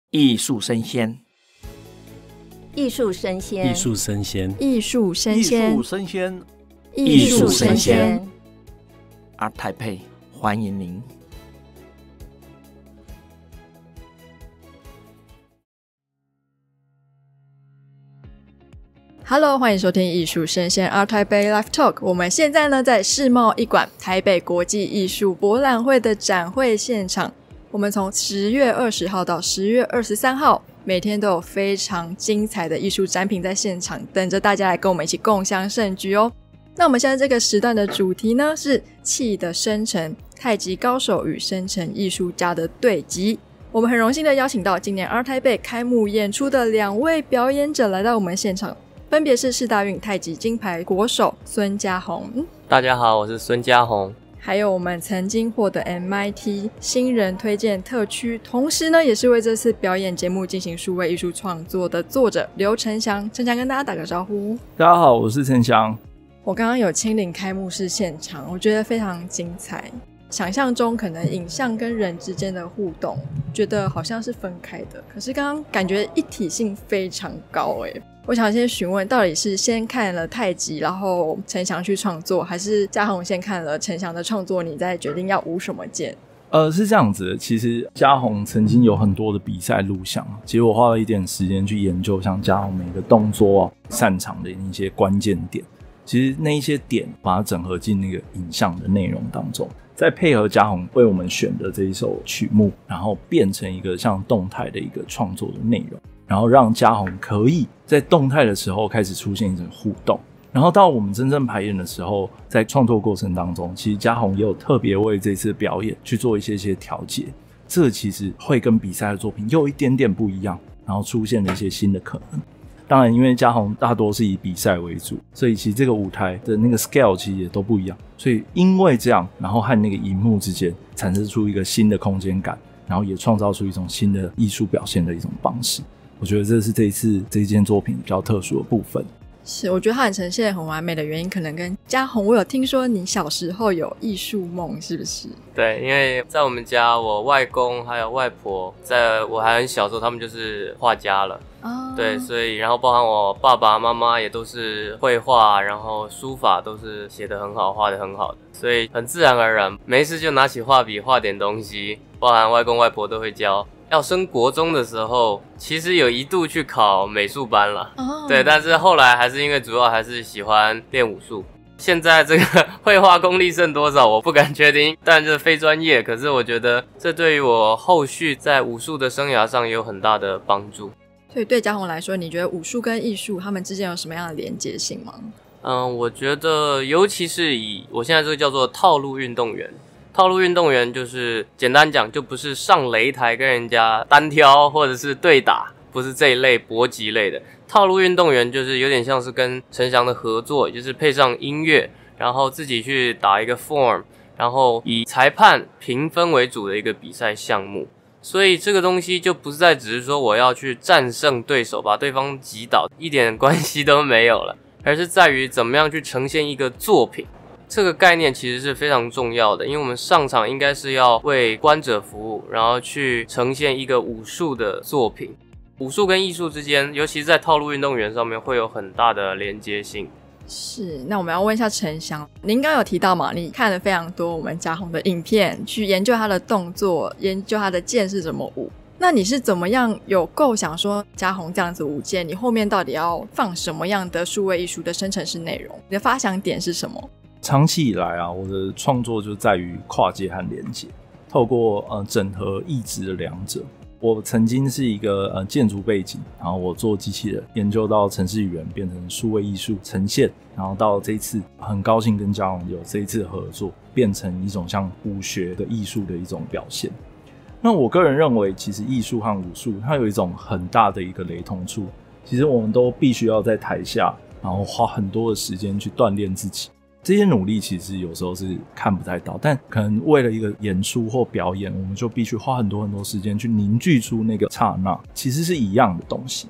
艺术生鲜， 艺术生鲜， 艺术生鲜， 艺术生鲜， 艺术生鲜， 艺术生鲜。 Art Taipei 欢迎您。 Hello， 欢迎收听艺术生鲜 Art Taipei Live Talk。我们现在呢在世贸一馆台北国际艺术博览会的展会现场。我们从10月20号到10月23号，每天都有非常精彩的艺术展品在现场等着大家来跟我们一起共襄盛举哦。那我们现在这个时段的主题呢是气的生成，太极高手与生成艺术家的对击。我们很荣幸的邀请到今年 Art Taipei 开幕演出的2位表演者来到我们现场，分别是世大运太极金牌国手孙家宏。 大家好，我是孙家宏。 还有我们曾经获得 MIT 新人推荐特区，同时呢也是为这次表演节目进行数位艺术创作的作者刘承祥。承祥跟大家打个招呼。 大家好，我是承祥。 我刚刚有亲临开幕式现场，我觉得非常精彩。想象中可能影像跟人之间的互动觉得好像是分开的，可是刚刚感觉一体性非常高耶。我想先询问，到底是先看了太极然后承祥去创作，还是家宏先看了承祥的创作你再决定要舞什么剑？ 是这样子的，其实家宏曾经有很多的比赛录像，其实我花了一点时间去研究像家宏每个动作擅长的一些关键点，其实那一些点把它整合进那个影像的内容当中，再配合家宏为我们选的这一首曲目，然后变成一个像动态的一个创作的内容，然后让家宏可以在动态的时候开始出现一种互动，然后到我们真正排演的时候，在创作过程当中，其实家宏也有特别为这次表演去做一些调节，这其实会跟比赛的作品又有一点点不一样，然后出现了一些新的可能。当然因为家宏大多是以比赛为主，所以其实这个舞台的那个 scale 其实也都不一样，所以因为这样，然后和那个荧幕之间产生出一个新的空间感，然后也创造出一种新的艺术表现的一种方式。我觉得这是这一次这一件作品比较特殊的部分。 是，我觉得它很呈现很完美的原因可能跟家宏，我有听说你小时候有艺术梦，是不是？ 对，因为在我们家，我外公还有外婆在我还很小的时候他们就是画家了对，所以然后包含我爸爸妈妈也都是绘画，然后书法都是写得很好，画得很好的，所以很自然而然没事就拿起画笔画点东西，包含外公外婆都会教。要升国中的时候，其实有一度去考美术班了对，但是后来还是因为主要还是喜欢练武术。现在这个绘画功力剩多少我不敢确定，但是非专业，可是我觉得这对于我后续在武术的生涯上也有很大的帮助。 所以对家宏来说，你觉得武术跟艺术他们之间有什么样的连结性吗？ 我觉得尤其是以我现在这个叫做套路运动员，套路运动员就是简单讲就不是上擂台跟人家单挑或者是对打，不是这一类搏击类的。套路运动员就是有点像是跟承祥的合作，就是配上音乐，然后自己去打一个 form， 然后以裁判评分为主的一个比赛项目。所以这个东西就不是再只是说我要去战胜对手，把对方击倒，一点关系都没有了，而是在于怎么样去呈现一个作品。这个概念其实是非常重要的，因为我们上场应该是要为观者服务，然后去呈现一个武术的作品。武术跟艺术之间，尤其是在套路运动员上面会有很大的连接性。 是，那我们要问一下承祥，您刚刚有提到嘛，你看了非常多我们家宏的影片，去研究他的动作，研究他的剑是怎么舞。那你是怎么样有构想说家宏这样子舞剑，你后面到底要放什么样的数位艺术的生成式内容？你的发想点是什么？ 长期以来我的创作就在于跨界和连接，透过整合异质的两者。我曾经是一个建筑背景，然后我做机器人，研究到程式语言变成数位艺术呈现，然后到这一次很高兴跟家宏有这一次的合作，变成一种像武学的艺术的一种表现。那我个人认为其实艺术和武术它有一种很大的一个雷同处，其实我们都必须要在台下然后花很多的时间去锻炼自己，这些努力其实有时候是看不太到，但可能为了一个演出或表演，我们就必须花很多时间去凝聚出那个刹那，其实是一样的东西。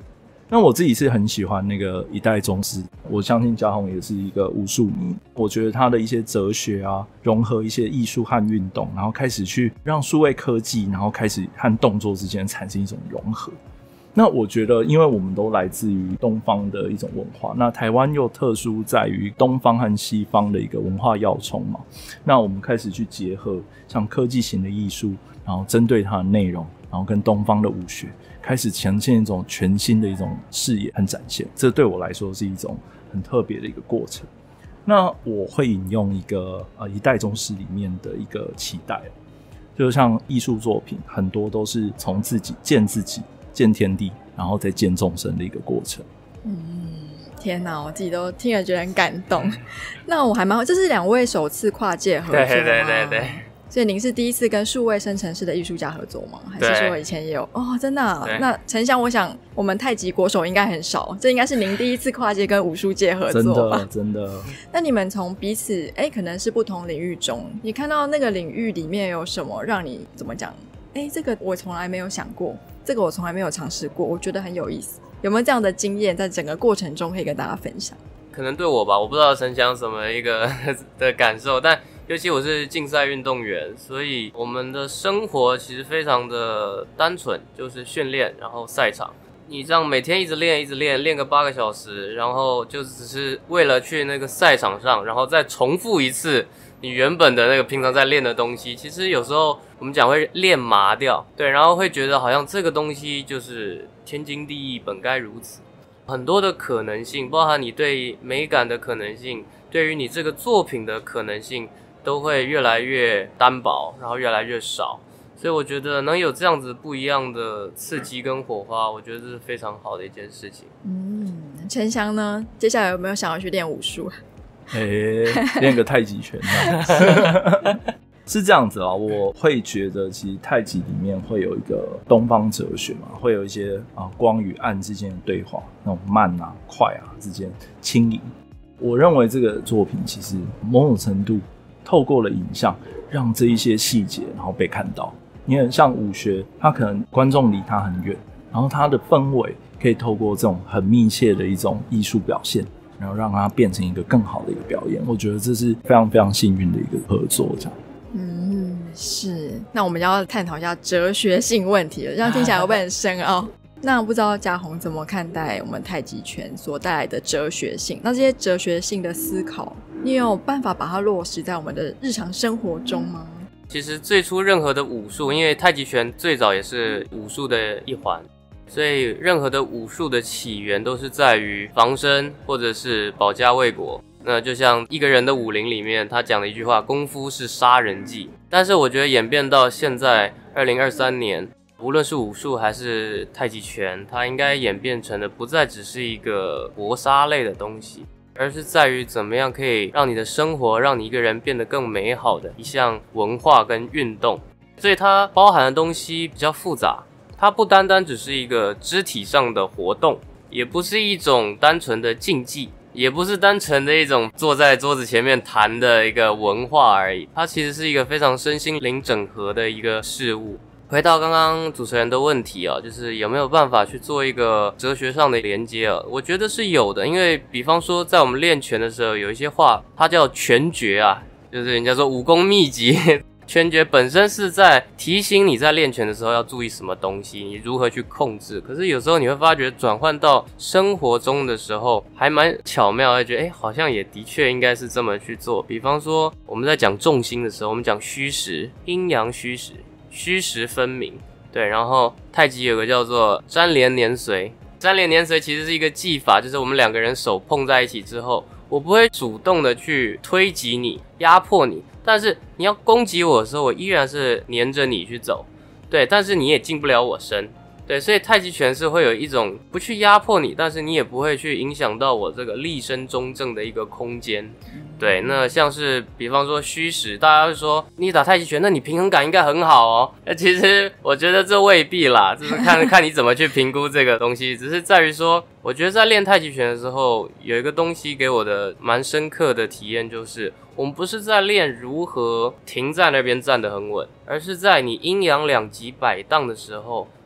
那我自己是很喜欢那个一代宗师，我相信嘉宏也是一个武术迷。我觉得他的一些哲学啊，融合一些艺术和运动，然后开始去让数位科技，然后开始和动作之间产生一种融合。那我觉得，因为我们都来自于东方的一种文化，那台湾又特殊在于东方和西方的一个文化要冲嘛，那我们开始去结合像科技型的艺术，然后针对它的内容，然后跟东方的武学开始呈现一种全新的一种视野和展现，这对我来说是一种很特别的一个过程。那我会引用一个一代宗师里面的一个期待，就像艺术作品很多都是从自己见天地，然后再见众生的一个过程。 天哪，我自己都听了觉得很感动。那我还蛮好，这是2位首次跨界合作吗？ 对。 所以您是第一次跟数位生成式的艺术家合作吗？还是说以前也有？哦，真的啊。那陈翔，我想我们太极国手应该很少，这应该是您第一次跨界跟武术界合作吧？ 真的。 那你们从彼此可能是不同领域中，你看到那个领域里面有什么让你怎么讲？这个我从来没有想过，这个我从来没有尝试过，我觉得很有意思。有没有这样的经验在整个过程中可以跟大家分享？ 可能对我吧，我不知道陈翔什么一个的感受，但尤其我是竞赛运动员，所以我们的生活其实非常的单纯，就是训练，然后赛场。你这样每天一直练个8个小时，然后就只是为了去那个赛场上，然后再重复一次你原本的那个平常在练的东西。其实有时候我们讲会练麻掉，对，然后会觉得好像这个东西就是天经地义，本该如此。很多的可能性，包含你对美感的可能性，对于你这个作品的可能性，都会越来越单薄，然后越来越少。所以我觉得能有这样子不一样的刺激跟火花，我觉得这是非常好的一件事情。 陈翔呢？接下来有没有想要去练武术？ 练个太极拳是这样子啊，我会觉得其实太极里面会有一个东方哲学嘛，会有一些光与暗之间的对话，那种慢啊快啊之间轻盈。我认为这个作品其实某种程度透过了影像，让这一些细节然后被看到。因为像武学，它可能观众离它很远，然后它的氛围可以透过这种很密切的一种艺术表现，然后让它变成一个更好的一个表演。我觉得这是非常非常幸运的一个合作，这样。 是。那我们要探讨一下哲学性问题了，这样听起来会不会很深奥？那不知道嘉宏怎么看待我们太极拳所带来的哲学性？那这些哲学性的思考，你有办法把它落实在我们的日常生活中吗？ 其实最初任何的武术，因为太极拳最早也是武术的一环，所以任何的武术的起源都是在于防身或者是保家卫国。那就像一个人的武林里面他讲的一句话，功夫是杀人技。但是我觉得演变到现在2023年，无论是武术还是太极拳，它应该演变成的不再只是一个搏杀类的东西，而是在于怎么样可以让你的生活，让你一个人变得更美好的一项文化跟运动。所以它包含的东西比较复杂，它不单单只是一个肢体上的活动，也不是一种单纯的竞技，也不是单纯的一种坐在桌子前面谈的一个文化而已，它其实是一个非常身心灵整合的一个事物。回到刚刚主持人的问题啊，就是有没有办法去做一个哲学上的连接啊？我觉得是有的，因为比方说在我们练拳的时候，有一些话它叫拳诀啊，就是人家说武功秘籍拳诀本身是在提醒你在练拳的时候要注意什么东西，你如何去控制。可是有时候你会发觉转换到生活中的时候还蛮巧妙，会觉得好像也的确应该是这么去做。比方说我们在讲重心的时候，我们讲虚实，阴阳虚实，虚实分明。对，然后太极有个叫做粘连粘随，粘连粘随其实是一个技法，就是我们两个人手碰在一起之后，我不会主动的去推挤你压迫你，但是你要攻击我的时候，我依然是黏着你去走，对，但是你也进不了我身，对，所以太极拳是会有一种不去压迫你，但是你也不会去影响到我这个立身中正的一个空间。对，那像是比方说虚实，大家会说你打太极拳，那你平衡感应该很好哦。其实我觉得这未必啦，就是看你怎么去评估这个东西，只是在于说，我觉得在练太极拳的时候，有一个东西给我的蛮深刻的体验，就是我们不是在练如何停在那边站得很稳，而是在你阴阳两极摆荡的时候，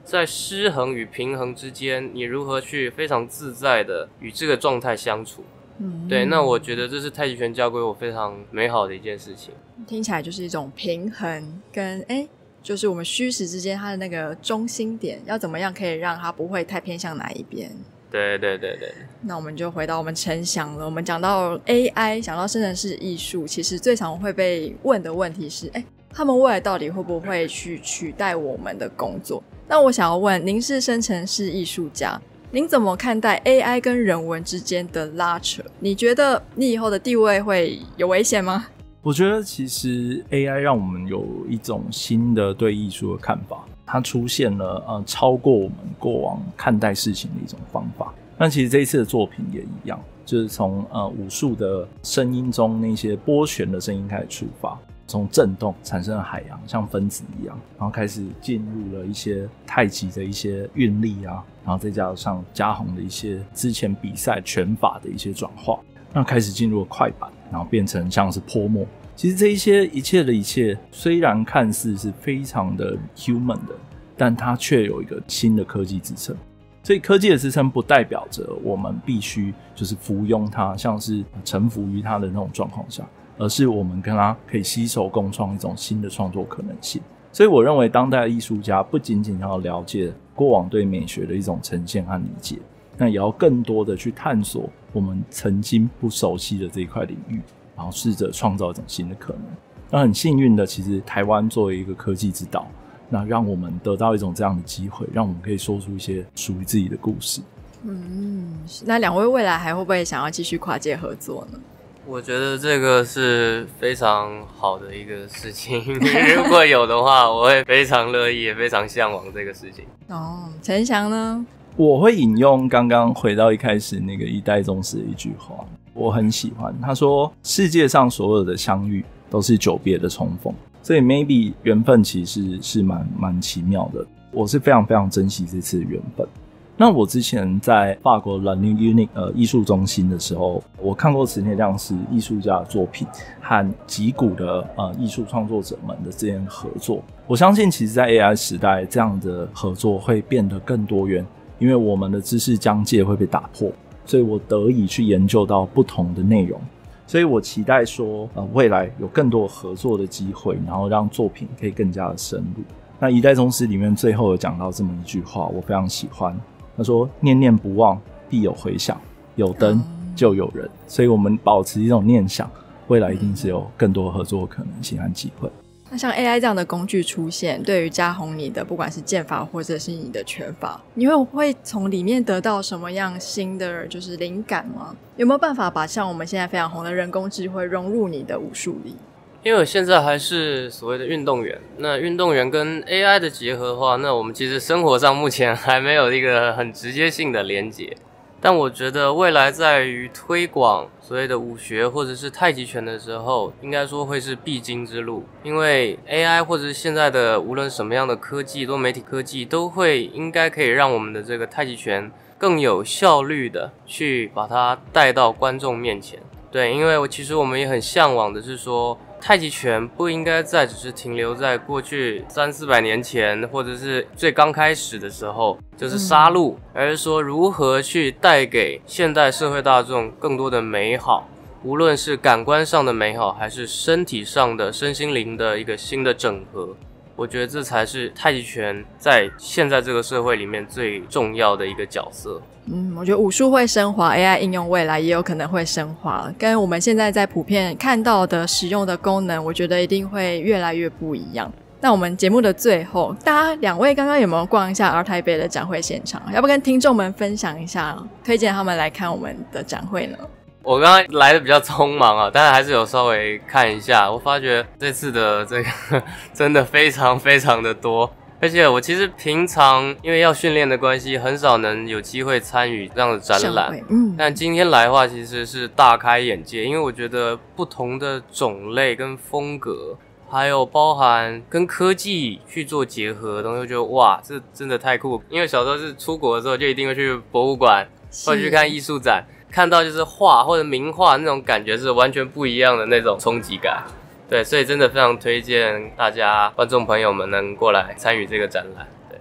在失衡与平衡之间，你如何去非常自在的与这个状态相处。对，那我觉得这是太极拳教给我非常美好的一件事情。 听起来就是一种平衡跟就是我们虚实之间它的那个中心点要怎么样可以让它不会太偏向哪一边。 对， 那我们就回到我们陈翔了。我们讲到 AI 讲到生成式艺术，其实最常会被问的问题是他们未来到底会不会去取代我们的工作。那我想要问，您是生成式艺术家，您怎么看待 AI 跟人文之间的拉扯？你觉得你以后的地位会有危险吗？ 我觉得其实 AI 让我们有一种新的对艺术的看法，它出现了超过我们过往看待事情的一种方法。那其实这一次的作品也一样，就是从武术的声音中那些波旋的声音开始出发，从震动产生了海洋，像分子一样，然后开始进入了一些太极的一些韵律啊，然后再加上嘉宏的一些之前比赛拳法的一些转化，那开始进入了快板，然后变成像是泼墨。其实这一切的一切虽然看似是非常的 human 的，但它却有一个新的科技支撑。所以科技的支撑不代表着我们必须就是服庸它，像是臣服于它的那种状况下，而是我们跟它可以携手共创一种新的创作可能性。所以我认为当代的艺术家不仅仅要了解过往对美学的一种呈现和理解，那也要更多的去探索我们曾经不熟悉的这一块领域，然后试着创造一种新的可能。那很幸运的，其实台湾作为一个科技之岛，那让我们得到一种这样的机会，让我们可以说出一些属于自己的故事。 那两位未来还会不会想要继续跨界合作呢？ 我觉得这个是非常好的一个事情如果有的话，我会非常乐意也非常向往这个事情。 陈翔呢？ 我会引用刚刚回到一开始那个一代宗师的一句话，我很喜欢，他说世界上所有的相遇都是久别的重逢，所以 maybe 缘分其实是蛮奇妙的。我是非常非常珍惜这次的缘分。那我之前在法国 La New Unique 艺术中心的时候，我看过池内亮是艺术家的作品和击鼓的艺术创作者们的之间合作。我相信其实在 AI 时代，这样的合作会变得更多元，因为我们的知识疆界会被打破，所以我得以去研究到不同的内容。所以我期待说未来有更多合作的机会，然后让作品可以更加的深入。那一代宗师里面最后有讲到这么一句话，我非常喜欢，他说念念不忘必有回响，有灯就有人。所以我们保持一种念想，未来一定是有更多合作的可能性和机会。 那像 AI 这样的工具出现，对于嘉宏你的不管是剑法或者是你的拳法，你会从里面得到什么样新的就是灵感吗？有没有办法把像我们现在非常红的人工智慧融入你的武术里？ 因为我现在还是所谓的运动员，那运动员跟 AI 的结合的话，那我们其实生活上目前还没有一个很直接性的连结。但我觉得未来在于推广所谓的武学或者是太极拳的时候，应该说会是必经之路。因为 AI 或者是现在的无论什么样的科技，多媒体科技都会应该可以让我们的这个太极拳更有效率的去把它带到观众面前。对，因为其实我们也很向往的是说，太极拳不应该再只是停留在过去300-400年前，或者是最刚开始的时候就是杀戮，而是说如何去带给现代社会大众更多的美好，无论是感官上的美好，还是身体上的身心灵的一个新的整合。我觉得这才是太极拳在现在这个社会里面最重要的一个角色。 我觉得武术会升华， AI 应用未来也有可能会升华，跟我们现在在普遍看到的使用的功能，我觉得一定会越来越不一样。那我们节目的最后，大家两位刚刚有没有逛一下 ART TAIPEI 的展会现场？要不跟听众们分享一下，推荐他们来看我们的展会呢？ 我刚刚来的比较匆忙啊，但是还是有稍微看一下，我发觉这次的这个真的非常非常的多，而且我其实平常因为要训练的关系，很少能有机会参与这样的展览。但今天来的话，其实是大开眼界，因为我觉得不同的种类跟风格，还有包含跟科技去做结合的东西，我觉得哇，这真的太酷。因为小时候是出国的时候，就一定会去博物馆或者去看艺术展，看到就是画或者名画那种感觉是完全不一样的那种冲击感。对，所以真的非常推荐大家观众朋友们能过来参与这个展览。对，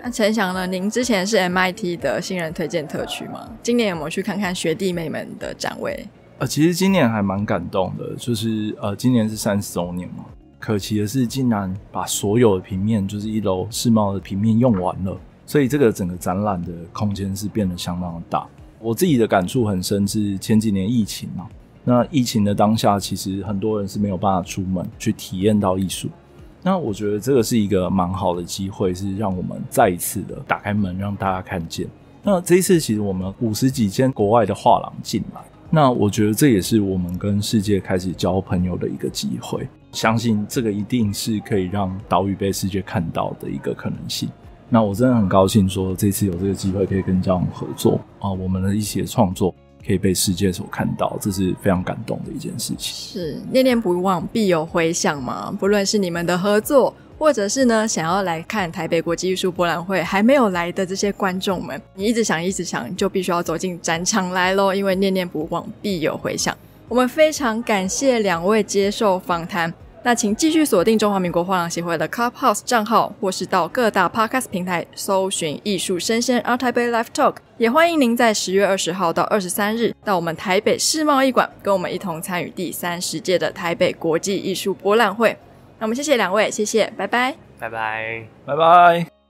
那陈翔呢？您之前是 MIT 的新人推荐特区吗？今年有没有去看看学弟妹们的展位？ 其实今年还蛮感动的，就是今年是30周年嘛，可惜的是竟然把所有的平面，就是1楼世贸的平面用完了，所以这个整个展览的空间是变得相当的大。我自己的感触很深是前几年疫情嘛，那疫情的当下，其实很多人是没有办法出门去体验到艺术。那我觉得这个是一个蛮好的机会，是让我们再一次的打开门让大家看见。那这一次其实我们50几间国外的画廊进来，那我觉得这也是我们跟世界开始交朋友的一个机会。相信这个一定是可以让岛屿被世界看到的一个可能性。那我真的很高兴说这次有这个机会可以跟嘉宏合作我们的一些创作可以被世界所看到，这是非常感动的一件事情。 是念念不忘必有回响嘛，不论是你们的合作，或者是呢想要来看台北国际艺术博览会还没有来的这些观众们，你一直想就必须要走进展场来咯，因为念念不忘必有回响。我们非常感谢两位接受访谈，那请继续锁定中华民国画廊协会的 Clubhouse 账号，或是到各大 Podcast 平台搜寻艺术生鲜 Art Taipei Live Talk， 也欢迎您在10月20号到23日到我们台北世贸艺馆跟我们一同参与第30届的台北国际艺术博览会。那我们谢谢两位，谢谢，拜拜， 拜拜， 拜拜。